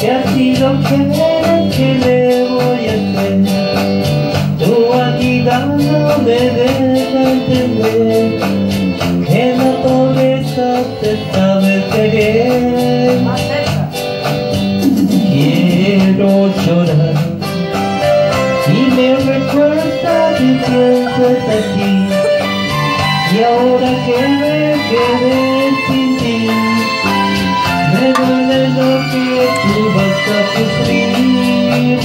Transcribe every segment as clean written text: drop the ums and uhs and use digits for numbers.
que así lo que le voy a hacer. Tú aquí dándome deja entender que la pobreza te sabe querer. Quiero llorar y me recuerda que piensas así, y ahora que me quedé sin ti, me duele lo que tú vas a sufrir.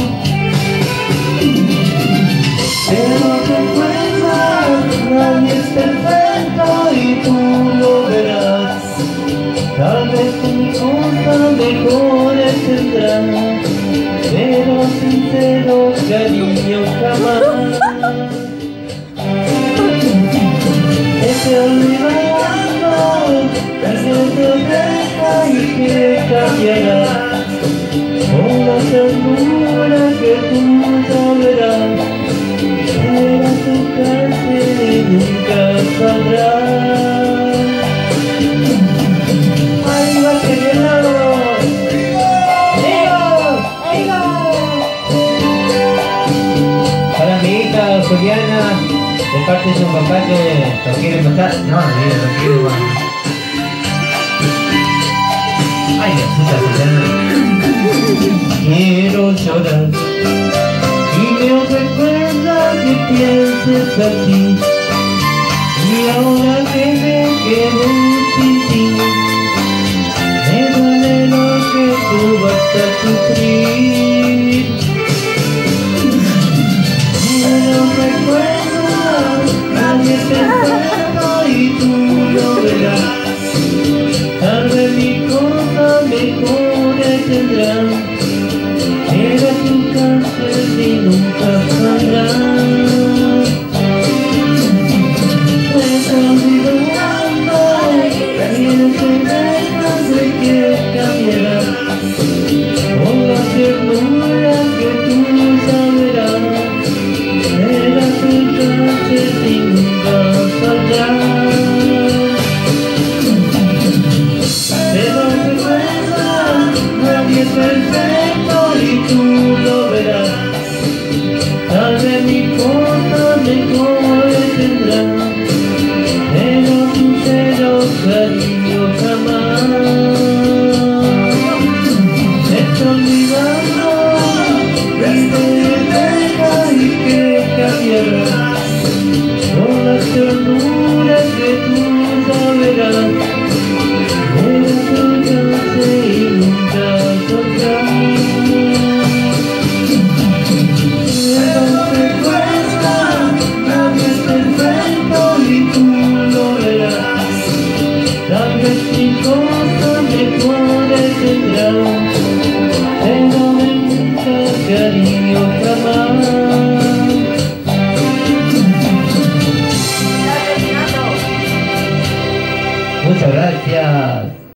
Pero recuerda, nadie es perfecto y tú lo verás. Tal vez mi cosa mejores tendrá, pero sincero cariño jamás. Te olvidando, alguien te deja y que cambiará, con la ternura que tú sabrás, pero tu cárcel nunca saldrá. ¡Ahí va queriendo! Para mi hija Juliana, de parte de su papá que lo quiere matar. No, lo quiere matar. Ay, Juliana. Quiero llorar y me recuerda que pienses así, y ahora que me quedé sin ti, me duele lo que tú vas a sufrir.